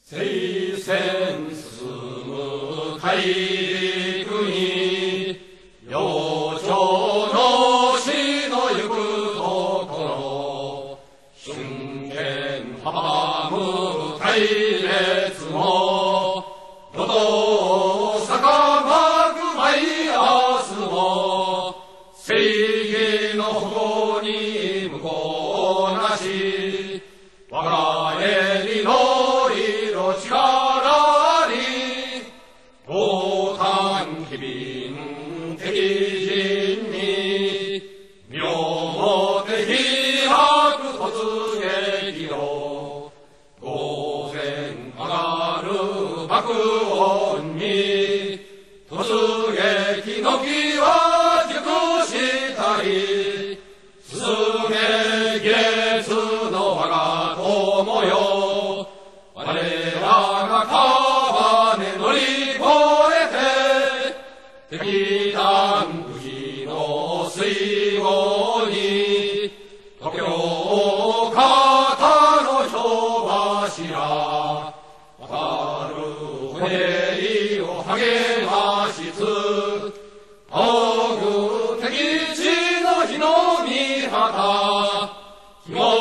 聖戦進む大陸に、幼鳥の死の行くところ、春剣阻む隊列も、路頭坂幕バイアスも、正義の誇り向こうなし、我が襟の色力に、東端機敏敵陣に、身をもて飛白突撃を、午前上がる爆音に、突撃の気は熟したり、進め月の我が友よ、我らが川根乗り越えて、敵弾武器の水郷に、東京方の人柱、渡る船を励ましつ、仰ぐ敵地の日の御旗、